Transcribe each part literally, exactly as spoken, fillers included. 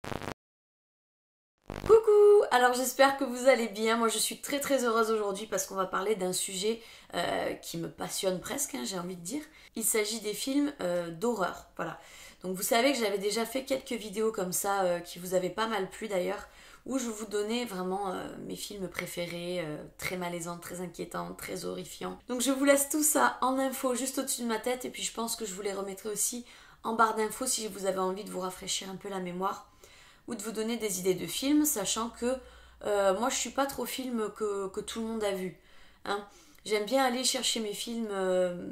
Coucou! Alors j'espère que vous allez bien. Moi je suis très très heureuse aujourd'hui parce qu'on va parler d'un sujet euh, qui me passionne presque, hein, j'ai envie de dire. Il s'agit des films euh, d'horreur. Voilà. Donc vous savez que j'avais déjà fait quelques vidéos comme ça euh, qui vous avaient pas mal plu d'ailleurs, où je vous donnais vraiment euh, mes films préférés, euh, très malaisants, très inquiétants, très horrifiants. Donc je vous laisse tout ça en info juste au-dessus de ma tête et puis je pense que je vous les remettrai aussi en barre d'infos si vous avez envie de vous rafraîchir un peu la mémoire ou de vous donner des idées de films, sachant que euh, moi je suis pas trop film que, que tout le monde a vu. Hein. J'aime bien aller chercher mes films euh,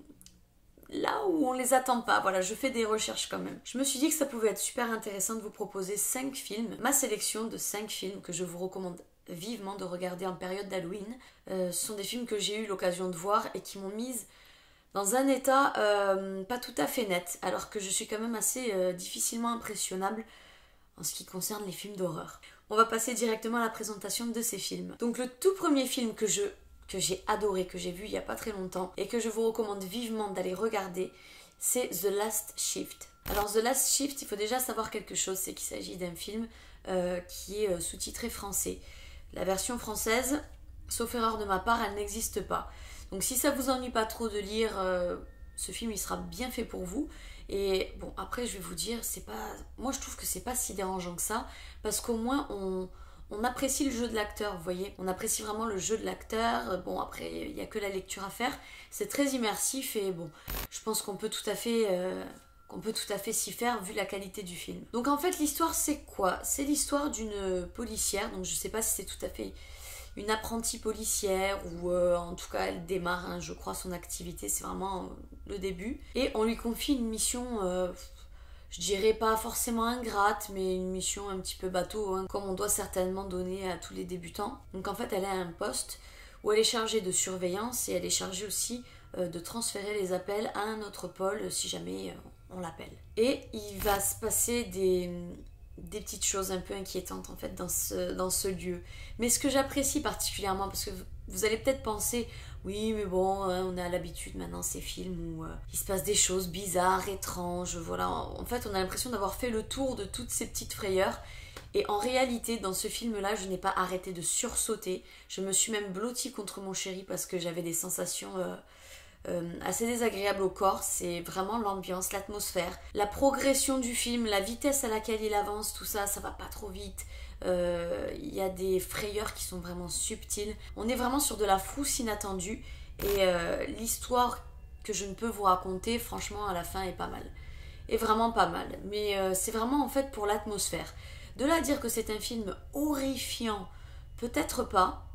là où on les attend pas. Voilà, je fais des recherches quand même. Je me suis dit que ça pouvait être super intéressant de vous proposer cinq films, ma sélection de cinq films que je vous recommande vivement de regarder en période d'Halloween. Euh, ce sont des films que j'ai eu l'occasion de voir et qui m'ont mise dans un état euh, pas tout à fait net, alors que je suis quand même assez euh, difficilement impressionnable en ce qui concerne les films d'horreur. On va passer directement à la présentation de ces films. Donc le tout premier film que je que j'ai adoré, que j'ai vu il n'y a pas très longtemps et que je vous recommande vivement d'aller regarder, c'est The Last Shift. Alors The Last Shift, il faut déjà savoir quelque chose, c'est qu'il s'agit d'un film euh, qui est euh, sous-titré français. La version française, sauf erreur de ma part, elle n'existe pas. Donc si ça vous ennuie pas trop de lire, euh, ce film il sera bien fait pour vous. Et bon, après je vais vous dire, c'est pas, moi je trouve que c'est pas si dérangeant que ça, parce qu'au moins on, on apprécie le jeu de l'acteur, vous voyez, on apprécie vraiment le jeu de l'acteur. Bon, après il n'y a que la lecture à faire, c'est très immersif et bon, je pense qu'on peut tout à fait euh, qu'on peut tout à fait s'y faire vu la qualité du film. Donc en fait l'histoire c'est quoi? C'est l'histoire d'une policière, donc je sais pas si c'est tout à fait une apprentie policière ou euh, en tout cas elle démarre, hein, je crois, son activité, c'est vraiment euh, le début. Et on lui confie une mission, euh, je dirais pas forcément ingrate, mais une mission un petit peu bateau, hein, comme on doit certainement donner à tous les débutants. Donc en fait elle a un poste où elle est chargée de surveillance et elle est chargée aussi euh, de transférer les appels à un autre pôle si jamais euh, on l'appelle. Et il va se passer des... des petites choses un peu inquiétantes en fait dans ce, dans ce lieu. Mais ce que j'apprécie particulièrement, parce que vous allez peut-être penser, oui mais bon, hein, on a l'habitude maintenant ces films où euh, il se passe des choses bizarres, étranges, voilà. En fait on a l'impression d'avoir fait le tour de toutes ces petites frayeurs. Et en réalité, dans ce film-là, je n'ai pas arrêté de sursauter. Je me suis même blottie contre mon chéri parce que j'avais des sensations... Euh, Euh, assez désagréable au corps. C'est vraiment l'ambiance, l'atmosphère, la progression du film, la vitesse à laquelle il avance, tout ça, ça va pas trop vite. Euh, il y a des frayeurs qui sont vraiment subtiles. On est vraiment sur de la frousse inattendue et euh, l'histoire que je ne peux vous raconter, franchement, à la fin est pas mal. Est vraiment pas mal. Mais euh, c'est vraiment en fait pour l'atmosphère. De là à dire que c'est un film horrifiant, peut-être pas.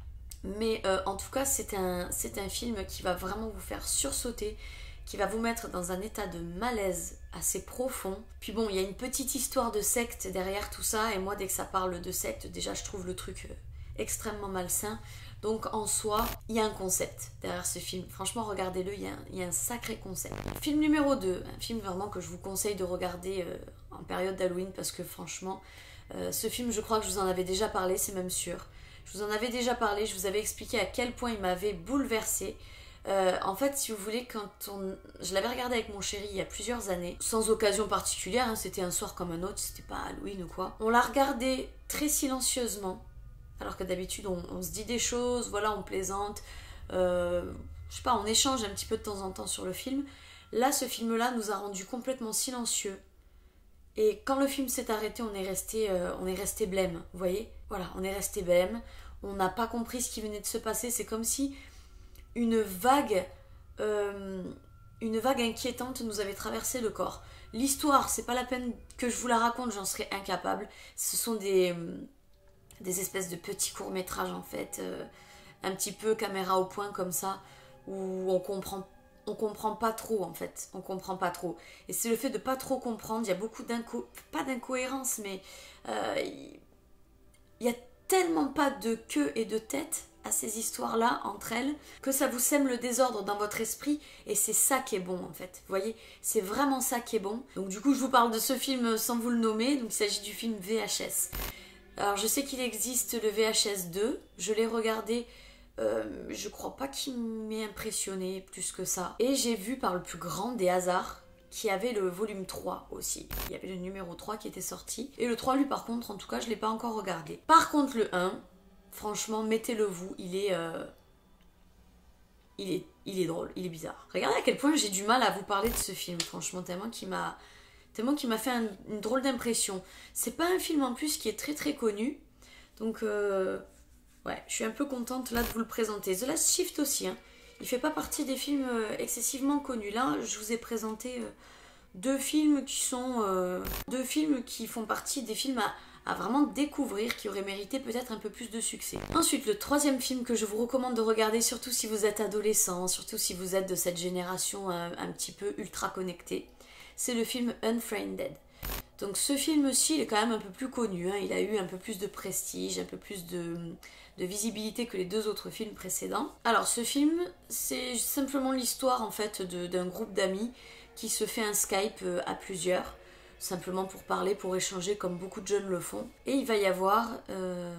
Mais euh, en tout cas, c'est un, c'est un film qui va vraiment vous faire sursauter, qui va vous mettre dans un état de malaise assez profond. Puis bon, il y a une petite histoire de secte derrière tout ça, et moi, dès que ça parle de secte, déjà, je trouve le truc euh, extrêmement malsain. Donc en soi, il y a un concept derrière ce film. Franchement, regardez-le, il y a un, il y a un sacré concept. Film numéro deux, un film vraiment que je vous conseille de regarder euh, en période d'Halloween, parce que franchement, euh, ce film, je crois que je vous en avais déjà parlé, c'est même sûr. Je vous en avais déjà parlé, je vous avais expliqué à quel point il m'avait bouleversée. Euh, en fait, si vous voulez, quand on... je l'avais regardé avec mon chéri il y a plusieurs années, sans occasion particulière, hein, c'était un soir comme un autre, c'était pas Halloween ou quoi. On l'a regardé très silencieusement, alors que d'habitude on, on se dit des choses, voilà, on plaisante, euh, je sais pas, on échange un petit peu de temps en temps sur le film. Là, ce film-là nous a rendu complètement silencieux. Et quand le film s'est arrêté, on est resté, euh, on est resté blême, vous voyez? Voilà, on est resté blême, on n'a pas compris ce qui venait de se passer, c'est comme si une vague, euh, une vague inquiétante nous avait traversé le corps. L'histoire, c'est pas la peine que je vous la raconte, j'en serais incapable. Ce sont des, des espèces de petits courts-métrages en fait, euh, un petit peu caméra au point comme ça, où on comprend on comprend pas trop en fait, on comprend pas trop. Et c'est le fait de pas trop comprendre, il y a beaucoup d'inco... pas d'incohérence, mais euh, il y a tellement pas de queue et de tête à ces histoires-là entre elles, que ça vous sème le désordre dans votre esprit, et c'est ça qui est bon en fait, vous voyez, c'est vraiment ça qui est bon. Donc du coup je vous parle de ce film sans vous le nommer, donc il s'agit du film V H S. Alors je sais qu'il existe le V H S deux, je l'ai regardé. Euh, je crois pas qu'il m'ait impressionné plus que ça. Et j'ai vu par le plus grand des hasards qui avait le volume trois aussi. Il y avait le numéro trois qui était sorti. Et le trois, lui, par contre, en tout cas, je ne l'ai pas encore regardé. Par contre, le un, franchement, mettez-le vous, il est, euh, il est... Il est drôle, il est bizarre. Regardez à quel point j'ai du mal à vous parler de ce film, franchement, tellement qu'il m'a... Tellement qu'il m'a fait un, une drôle d'impression. C'est pas un film en plus qui est très très connu. Donc, euh, ouais, je suis un peu contente là de vous le présenter. The Last Shift aussi, hein. Il fait pas partie des films euh, excessivement connus. Là, je vous ai présenté euh, deux films qui sont... Euh, deux films qui font partie des films à, à vraiment découvrir, qui auraient mérité peut-être un peu plus de succès. Ensuite, le troisième film que je vous recommande de regarder, surtout si vous êtes adolescent, surtout si vous êtes de cette génération un, un petit peu ultra connectée, c'est le film Unfriended. Donc ce film-ci, il est quand même un peu plus connu, hein. Il a eu un peu plus de prestige, un peu plus de, de visibilité que les deux autres films précédents. Alors ce film, c'est simplement l'histoire en fait d'un groupe d'amis qui se fait un Skype à plusieurs, simplement pour parler, pour échanger comme beaucoup de jeunes le font. Et il va y avoir euh,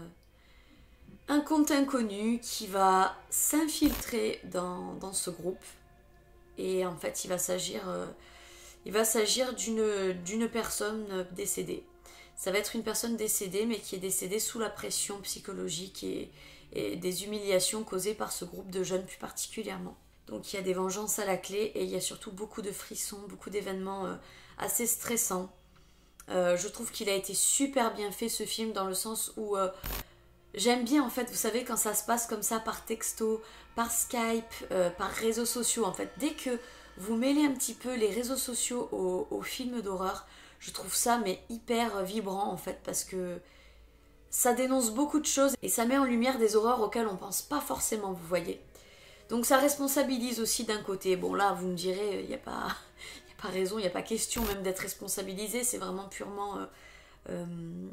un compte inconnu qui va s'infiltrer dans, dans ce groupe. Et en fait, il va s'agir... Euh, Il va s'agir d'une d'une personne décédée. Ça va être une personne décédée, mais qui est décédée sous la pression psychologique et, et des humiliations causées par ce groupe de jeunes plus particulièrement. Donc il y a des vengeances à la clé et il y a surtout beaucoup de frissons, beaucoup d'événements euh, assez stressants. Euh, je trouve qu'il a été super bien fait ce film dans le sens où euh, j'aime bien en fait, vous savez, quand ça se passe comme ça par texto, par Skype, euh, par réseaux sociaux en fait. Dès que vous mêlez un petit peu les réseaux sociaux aux, aux films d'horreur, je trouve ça mais hyper vibrant en fait, parce que ça dénonce beaucoup de choses et ça met en lumière des horreurs auxquelles on pense pas forcément, vous voyez. Donc ça responsabilise aussi d'un côté. Bon là, vous me direz, il n'y a pas, y a pas raison, il n'y a pas question même d'être responsabilisé, c'est vraiment purement euh, euh,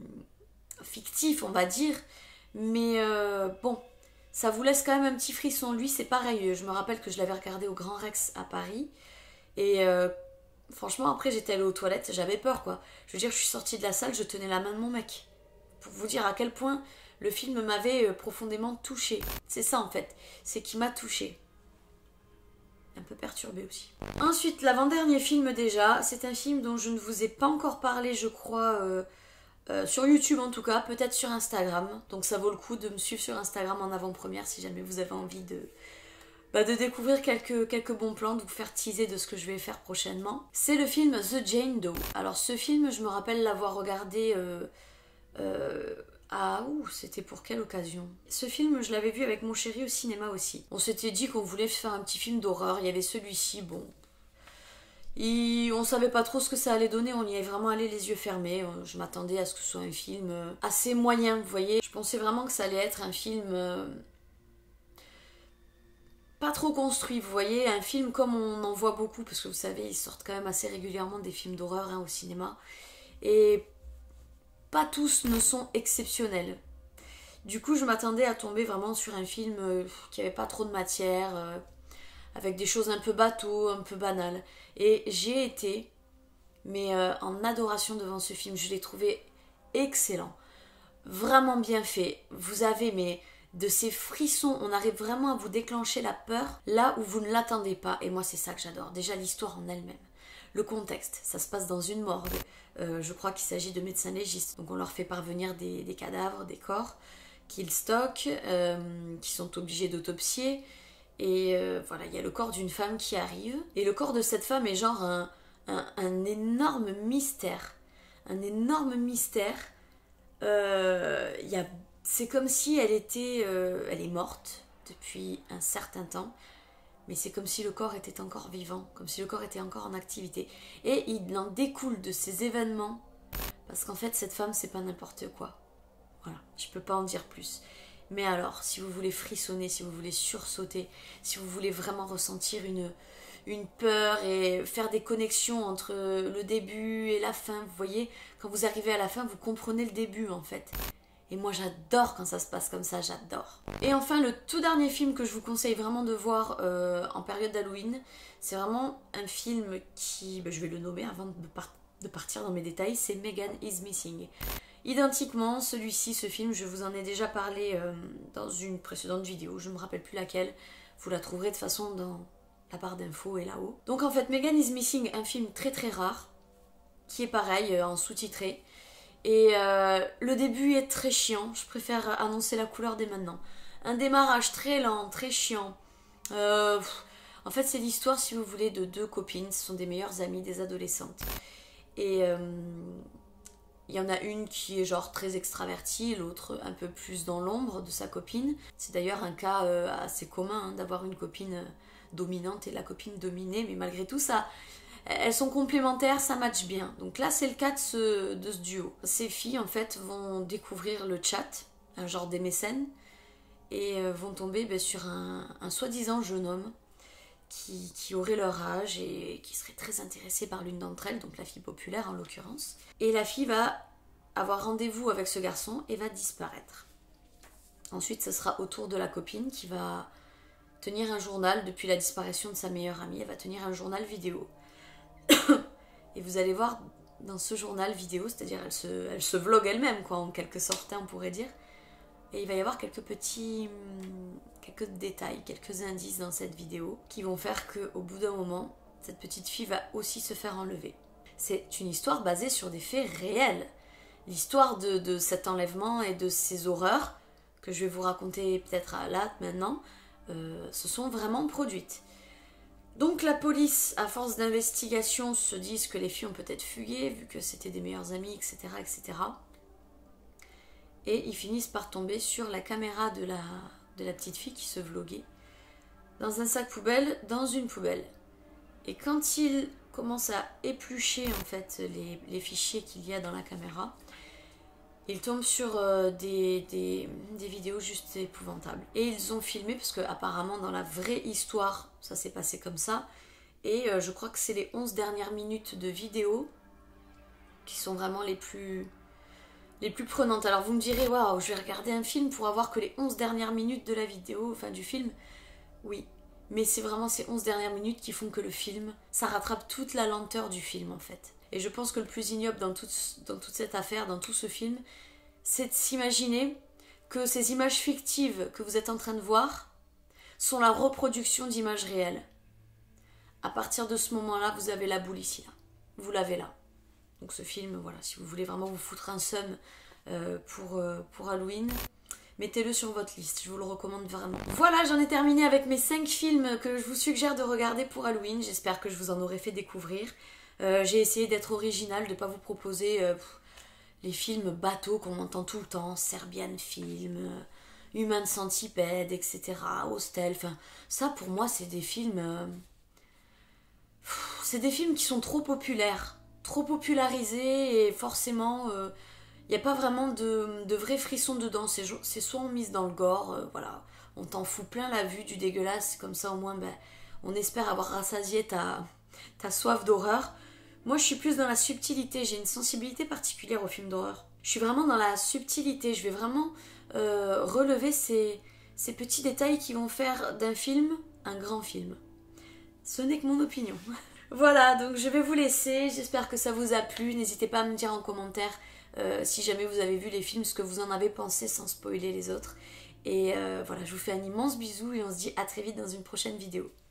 fictif, on va dire. Mais euh, bon... ça vous laisse quand même un petit frisson. Lui, c'est pareil. Je me rappelle que je l'avais regardé au Grand Rex à Paris. Et euh, franchement, après, j'étais allée aux toilettes. J'avais peur, quoi. Je veux dire, je suis sortie de la salle, je tenais la main de mon mec. Pour vous dire à quel point le film m'avait profondément touchée. C'est ça, en fait. C'est qu'il m'a touchée. Un peu perturbée aussi. Ensuite, l'avant-dernier film, déjà. C'est un film dont je ne vous ai pas encore parlé, je crois... Euh, Euh, sur YouTube en tout cas, peut-être sur Instagram. Donc ça vaut le coup de me suivre sur Instagram en avant-première si jamais vous avez envie de, bah, de découvrir quelques, quelques bons plans, de vous faire teaser de ce que je vais faire prochainement. C'est le film The Jane Doe. Alors ce film, je me rappelle l'avoir regardé euh, euh, à... Ouh, c'était pour quelle occasion? Ce film, je l'avais vu avec mon chéri au cinéma aussi. On s'était dit qu'on voulait faire un petit film d'horreur. Il y avait celui-ci, bon... Et on savait pas trop ce que ça allait donner, on y est vraiment allé les yeux fermés. Je m'attendais à ce que ce soit un film assez moyen, vous voyez. Je pensais vraiment que ça allait être un film euh, pas trop construit, vous voyez. Un film comme on en voit beaucoup, parce que vous savez, ils sortent quand même assez régulièrement des films d'horreur hein, au cinéma. Et pas tous ne sont exceptionnels. Du coup, je m'attendais à tomber vraiment sur un film euh, qui avait pas trop de matière... Euh, avec des choses un peu bateau, un peu banales. Et j'ai été, mais euh, en adoration devant ce film. Je l'ai trouvé excellent, vraiment bien fait. Vous avez mais de ces frissons, on arrive vraiment à vous déclencher la peur là où vous ne l'attendez pas. Et moi, c'est ça que j'adore. Déjà, l'histoire en elle-même. Le contexte, ça se passe dans une morgue. Euh, je crois qu'il s'agit de médecins légistes. Donc on leur fait parvenir des, des cadavres, des corps qu'ils stockent, euh, qui sont obligés d'autopsier. Et euh, voilà, il y a le corps d'une femme qui arrive. Et le corps de cette femme est genre un, un, un énorme mystère. Un énorme mystère. Euh, y a, c'est comme si elle était... Euh, elle est morte depuis un certain temps. Mais c'est comme si le corps était encore vivant. Comme si le corps était encore en activité. Et il en découle de ces événements. Parce qu'en fait, cette femme, c'est pas n'importe quoi. Voilà, je peux pas en dire plus. Mais alors, si vous voulez frissonner, si vous voulez sursauter, si vous voulez vraiment ressentir une, une peur et faire des connexions entre le début et la fin, vous voyez, quand vous arrivez à la fin, vous comprenez le début en fait. Et moi j'adore quand ça se passe comme ça, j'adore. Et enfin, le tout dernier film que je vous conseille vraiment de voir euh, en période d'Halloween, c'est vraiment un film qui, ben, je vais le nommer avant de, par- de partir dans mes détails, c'est Megan is Missing. Identiquement, celui-ci, ce film, je vous en ai déjà parlé euh, dans une précédente vidéo, je ne me rappelle plus laquelle. Vous la trouverez de toute façon dans, la barre d'infos est là-haut. Donc en fait, Megan is Missing, un film très très rare, qui est pareil, euh, en sous-titré. Et euh, le début est très chiant, je préfère annoncer la couleur dès maintenant. Un démarrage très lent, très chiant. Euh, en fait, c'est l'histoire, si vous voulez, de deux copines, ce sont des meilleures amies, des adolescentes. Et euh, il y en a une qui est genre très extravertie, l'autre un peu plus dans l'ombre de sa copine. C'est d'ailleurs un cas euh, assez commun hein, d'avoir une copine dominante et la copine dominée, mais malgré tout ça, elles sont complémentaires, ça match bien. Donc là c'est le cas de ce, de ce duo. Ces filles en fait vont découvrir le chat, un genre des mécènes, et vont tomber ben, sur un, un soi-disant jeune homme qui, qui aurait leur âge et qui serait très intéressé par l'une d'entre elles, donc la fille populaire en l'occurrence. Et la fille va avoir rendez-vous avec ce garçon et va disparaître. Ensuite, ce sera au tour de la copine qui va tenir un journal depuis la disparition de sa meilleure amie. Elle va tenir un journal vidéo. Et vous allez voir dans ce journal vidéo, c'est-à-dire elle se, elle se vlog elle-même, quoi, en quelque sorte, on pourrait dire. Et il va y avoir quelques petits, quelques détails, quelques indices dans cette vidéo qui vont faire qu'au bout d'un moment, cette petite fille va aussi se faire enlever. C'est une histoire basée sur des faits réels. L'histoire de, de cet enlèvement et de ces horreurs que je vais vous raconter peut-être là, maintenant, euh, se sont vraiment produites. Donc la police, à force d'investigation, se disent que les filles ont peut-être fugué, vu que c'était des meilleures amies, et cetera, et cetera. Et ils finissent par tomber sur la caméra de la, de la petite fille qui se vloguait dans un sac poubelle, dans une poubelle. Et quand ils commencent à éplucher en fait les, les fichiers qu'il y a dans la caméra, ils tombent sur euh, des, des, des vidéos juste épouvantables. Et ils ont filmé, parce que apparemment dans la vraie histoire, ça s'est passé comme ça. Et euh, je crois que c'est les onze dernières minutes de vidéo qui sont vraiment les plus, les plus prenantes. Alors vous me direz, waouh, je vais regarder un film pour avoir que les onze dernières minutes de la vidéo, enfin du film. Oui, mais c'est vraiment ces onze dernières minutes qui font que le film, ça rattrape toute la lenteur du film en fait. Et je pense que le plus ignoble dans toute, dans toute cette affaire, dans tout ce film, c'est de s'imaginer que ces images fictives que vous êtes en train de voir sont la reproduction d'images réelles. À partir de ce moment-là, vous avez la boule ici, là. Vous l'avez là. Donc ce film, voilà, si vous voulez vraiment vous foutre un seum euh, pour, euh, pour Halloween, mettez-le sur votre liste, je vous le recommande vraiment. Voilà, j'en ai terminé avec mes cinq films que je vous suggère de regarder pour Halloween. J'espère que je vous en aurai fait découvrir. Euh, j'ai essayé d'être originale, de ne pas vous proposer euh, pff, les films bateaux qu'on entend tout le temps, Serbian Film, euh, Human Centipede, et cetera, Hostel, enfin, ça pour moi c'est des films... Euh, pff, c'est des films qui sont trop populaires, trop popularisés et forcément... Euh, il n'y a pas vraiment de, de vrais frissons dedans, c'est, c'est soit on mise dans le gore, euh, voilà, on t'en fout plein la vue du dégueulasse, comme ça au moins ben, on espère avoir rassasié ta, ta soif d'horreur. Moi je suis plus dans la subtilité, j'ai une sensibilité particulière aux films d'horreur. Je suis vraiment dans la subtilité, je vais vraiment euh, relever ces, ces petits détails qui vont faire d'un film un grand film. Ce n'est que mon opinion. Voilà, donc je vais vous laisser, j'espère que ça vous a plu, n'hésitez pas à me dire en commentaire Euh, si jamais vous avez vu les films, ce que vous en avez pensé sans spoiler les autres. Et euh, voilà, je vous fais un immense bisou et on se dit à très vite dans une prochaine vidéo.